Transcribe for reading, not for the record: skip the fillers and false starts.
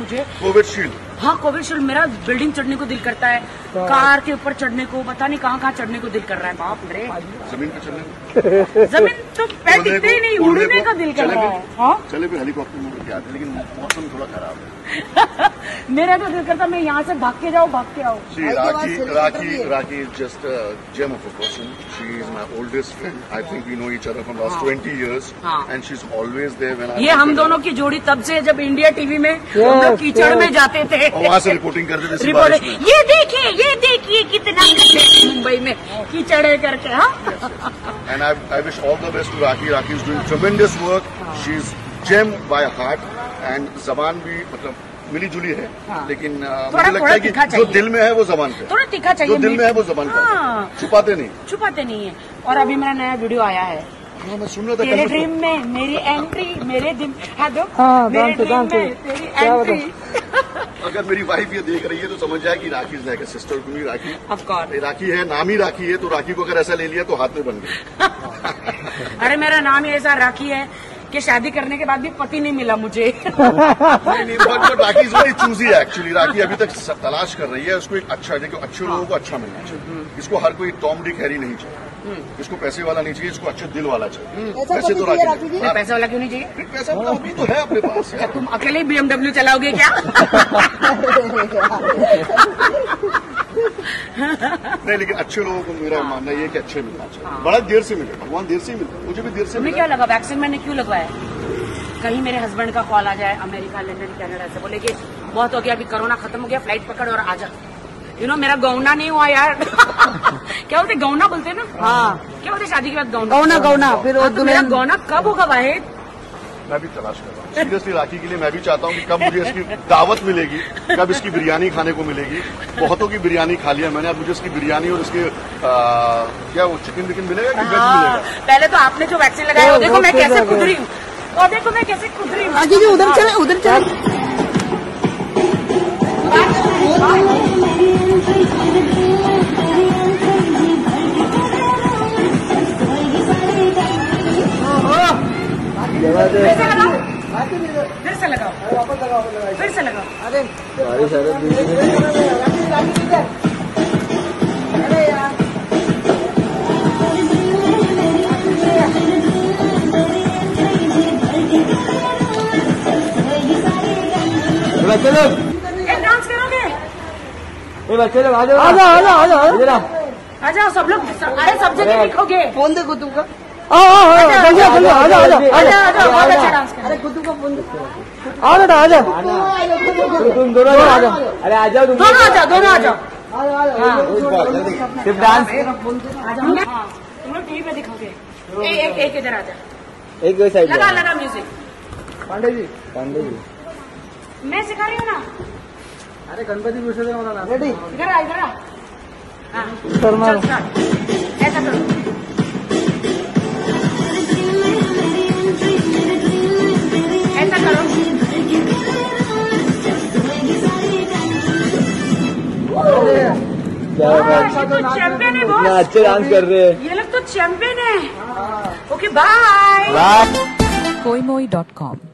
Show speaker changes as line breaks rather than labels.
मुझे।
कोविशील्ड।
हाँ कोविशील्ड, मेरा बिल्डिंग चढ़ने को दिल करता है, कार के ऊपर चढ़ने को, पता नहीं कहाँ चढ़ने को दिल कर रहा है। बाप रे,
जमीन पे चढ़ने
जमीन तो पैर टिकते ही नहीं, उड़ने का दिल कर रहा है। हाँ
चले भी हेलीकॉप्टर में उड़ के आते, लेकिन मौसम थोड़ा खराब है।
मेरा तो दिल करता मैं यहाँ से भाग के जाऊँ, भाग के आओ।
राखी is just a gem of a person. She is my oldest friend. I think we know each other from last 20 years, and she's always there when I.
ये हम दोनों की जोड़ी तब से जब इंडिया टीवी में हम लोग कीचड़ में जाते थे,
वहाँ से रिपोर्टिंग करते थे।
ये देखिए कितना मुंबई में कीचड़ करके। हाँ,
and I wish all the best to Rakhi. Rakhi is doing tremendous work. She is gem by heart, and ज़बान भी मतलब मिली जुली है, लेकिन मुझे लगता है कि जो दिल में है वो ज़बान पे,
थोड़ा तीखा चाहिए।
जो दिल में है वो ज़बान पे, छुपाते नहीं है। और अभी मेरा नया वीडियो आया है। हाँ, मैं सुन रहा था। तेरे ड्रीम में मेरी एंट्री, मेरे दिन मेरे ड्रीम में तेरी एंट्री। अगर मेरी वाइफ ये देख रही है तो समझ जाए कि Rakhi is like a sister to me. Rakhi of course, Rakhi है, नाम ही राखी है, तो राखी को अगर ऐसा ले लिया तो हाथ में बन गया।
अरे मेरा नाम ही ऐसा राखी है कि शादी करने के बाद भी पति नहीं मिला मुझे।
नहीं, but Rakhi is very choosy actually. Rakhi अभी तक तलाश कर रही है उसको एक अच्छा, देखो अच्छे लोगों को अच्छा मिलना चाहिए। इसको हर कोई टॉम डिक हैरी नहीं चाहिए, इसको पैसे वाला नहीं चाहिए, इसको अच्छे दिल वाला चाहिए। पैसे तो राखी,
पैसे वाला क्यों नहीं चाहिए?
पैसा अभी तो है अपने पास।
तुम अकेले BMW चलाओगे क्या?
नहीं, लेकिन अच्छे लोगों को मेरा मानना ये कि अच्छे मिलना चाहिए। बड़ा देर से मिले, भगवान देर से मिले, मुझे भी देर से।
तुम्हें क्या लगा वैक्सीन मैंने क्यों लगवाया? कहीं मेरे हस्बैंड का कॉल आ जाए अमेरिका, लंदन, कनाडा से, बोले कि बहुत हो गया, अभी कोरोना खत्म हो गया, फ्लाइट पकड़ और आजा। मेरा गौना नहीं हुआ यार। क्या बोलते, गौना बोलते ना? हाँ, क्या बोलते शादी के बाद गौना। फिर मेरा गौना कब होगा वाहिद?
मैं भी तलाश कर रहा हूँ सीरियसली राखी के लिए। मैं भी चाहता हूँ कि कब मुझे इसकी दावत मिलेगी, कब इसकी बिरयानी खाने को मिलेगी। बहुतों की बिरयानी खा लिया मैंने, अब मुझे इसकी बिरयानी और इसके क्या वो चिकन विकन मिलेगा कि वेज मिलेगा?
पहले तो आपने जो वैक्सीन लगाया वो देखो मैं कैसे खुद रही हूँ, और देखो मैं कैसे खुद रही हूँ। उधर चले। फिर से लगाओ। अरे यार,
बच्चे लोग
डांस करोगे?
बच्चे लोग आ जाओ
आ जाओ सब लोग। अरे सब जगह लिखोगे।
फोन देखो तुमका।
अरे खुद का फोन
आ जाओ। तुम दोनों आ जाओ। अरे आ जाओ,
दोनों आ जाओ।
सिर्फ डांस।
तुम लोग टीवी पे दिखोगे। एक इधर आ जाओ,
एक साइड
लगा म्यूजिक।
पांडे जी
मैं सिखा रही हूँ ना।
अरे गणपति विसर्जन वाला ना। रेडी,
इधर आ। ऐसा करो। चैंपियन है बॉस,
अच्छे डांस कर रहे हैं
ये लोग तो चैंपियन है। Okay bye.
koimoi.com